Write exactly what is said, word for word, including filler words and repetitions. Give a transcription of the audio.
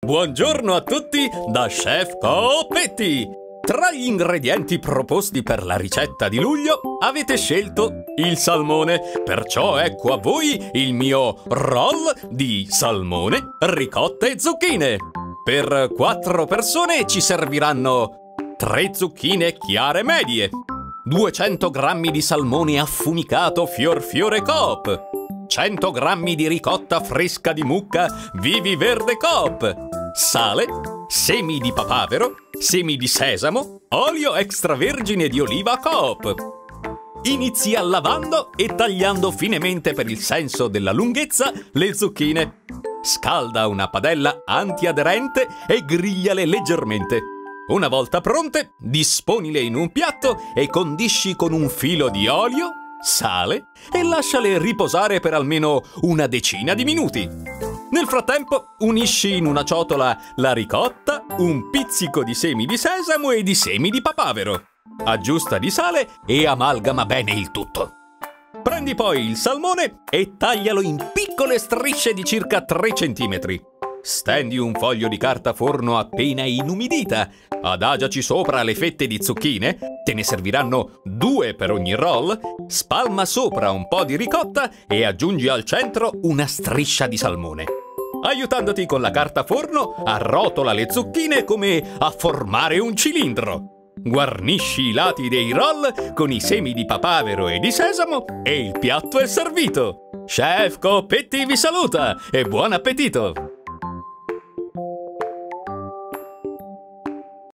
Buongiorno a tutti da Chef Coppetti! Tra gli ingredienti proposti per la ricetta di luglio avete scelto il salmone, perciò ecco a voi il mio roll di salmone, ricotta e zucchine. Per quattro persone ci serviranno tre zucchine chiare medie, duecento grammi di salmone affumicato fior fiore Coop, cento grammi di ricotta fresca di mucca Vivi Verde Coop, sale, semi di papavero, semi di sesamo, olio extravergine di oliva Coop. Inizia lavando e tagliando finemente per il senso della lunghezza le zucchine. Scalda una padella antiaderente e grigliale leggermente. Una volta pronte, disponile in un piatto e condisci con un filo di olio, sale e lasciale riposare per almeno una decina di minuti. Nel frattempo unisci in una ciotola la ricotta, un pizzico di semi di sesamo e di semi di papavero. Aggiusta di sale e amalgama bene il tutto. Prendi poi il salmone e taglialo in piccole strisce di circa tre centimetri. Stendi un foglio di carta forno appena inumidita. Adagiaci sopra le fette di zucchine, te ne serviranno due per ogni roll. Spalma sopra un po' di ricotta e aggiungi al centro una striscia di salmone. Aiutandoti con la carta forno, arrotola le zucchine come a formare un cilindro. Guarnisci i lati dei roll con i semi di papavero e di sesamo e il piatto è servito. Chef Coppetti vi saluta e buon appetito!